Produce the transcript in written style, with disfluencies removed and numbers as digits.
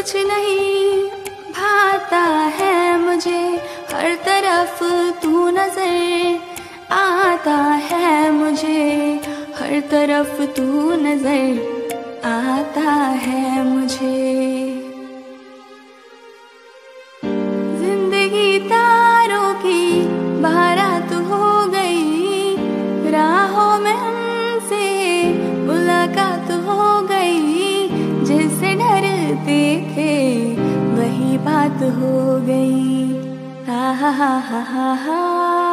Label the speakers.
Speaker 1: कुछ नहीं भाता है मुझे, हर तरफ तू नजर आता है मुझे, हर तरफ तू नजर आता है मुझे। जिंदगी तारों की बारात हो गई, राहों में हमसे मुलाकात हो गई, जिससे डरते थे वही बात हो गई। हा हा हा हा हा।